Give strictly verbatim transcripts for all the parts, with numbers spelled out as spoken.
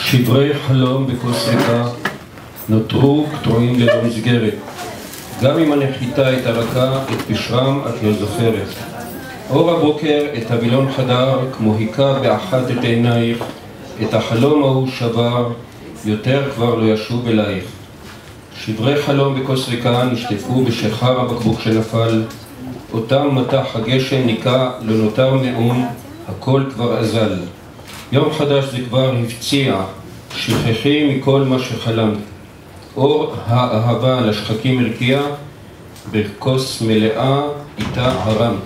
שברי חלום בכוס ריקה נותרו קטועים ללא מסגרת. גם אם הנחיתה את הרקה, את פשרם את לא זוכרת. אור הבוקר את הווילון חדר, כמו היכה באחת את עינייך, את החלום ההוא שבר, יותר כבר לא ישוב אלייך. שברי חלום בכוס ריקה נשטפו בשחר הבקבוק שנפל, אותם מתח הגשם ניקה, לא נותר מאום, הכל כבר אזל. יום חדש זה כבר הפציע, שכחי מכל מה שחלמת. אור האהבה לשחקים הרקיע, בכוס מלאה איתה הרמת.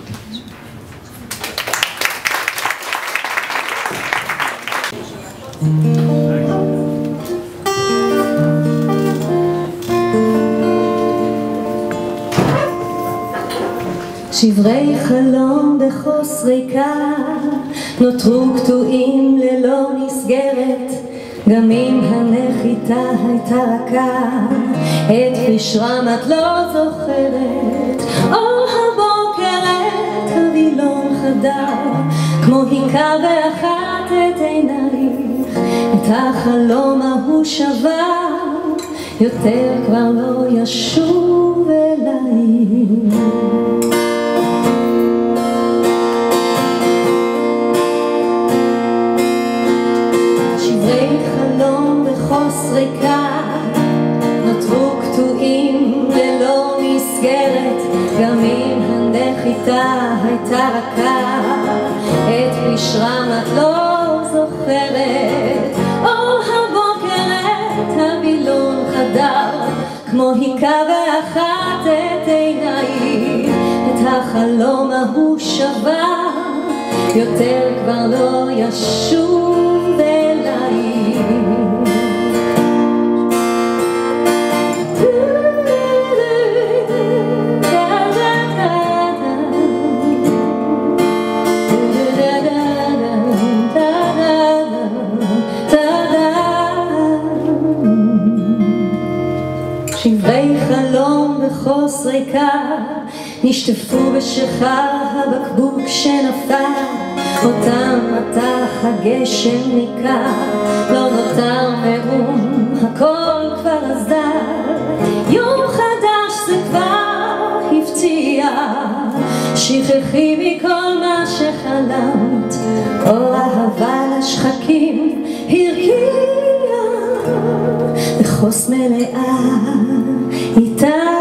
שברי חלום בכוס ריקה נותרו קטועים ללא מסגרת, גם אם הנחיתה הייתה רכה, את פשרם את לא זוכרת. אור הבוקר את הווילון חדר, כמו היכה באחת את עינייך, את החלום ההוא שבר, יותר כבר לא ישוב אלייך. בכוס ריקה נותרו קטועים ללא מסגרת, גם אם הנחיתה הייתה רכה, את פשרם את לא זוכרת. אור הבוקר את הווילון חדר, כמו היכה באחת את עינייך, את החלום ההוא שבר, יותר כבר לא ישוב אלייך. שברי חלום בכוס ריקה נשטפו בשחר הבקבוק שנפל, אותם מתח הגשם ניקה, לא נותר מאום, הכל כבר אזל. יום חדש זה כבר הפציע, שכחי מכל מה שחלמת, אור אהבה לשחקים הרקיע, בכוס מלאה איתה